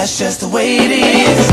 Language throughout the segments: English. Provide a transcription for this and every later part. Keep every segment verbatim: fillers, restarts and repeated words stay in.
That's just the way it is.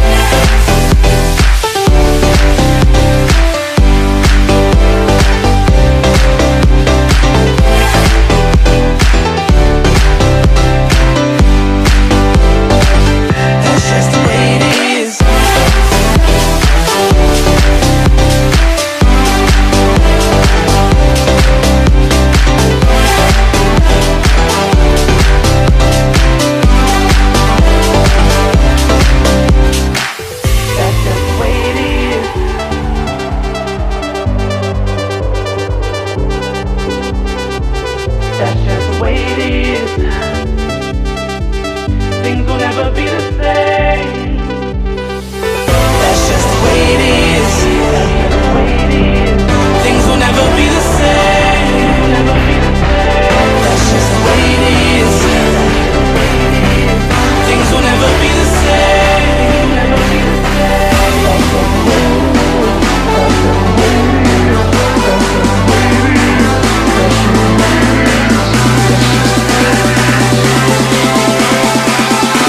That's just the way it is. Things will never be the same. That's just the way it is. Things will never be the same. That's just the way it is. Things will never be the same.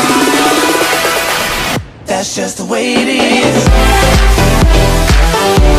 That's just the way it is.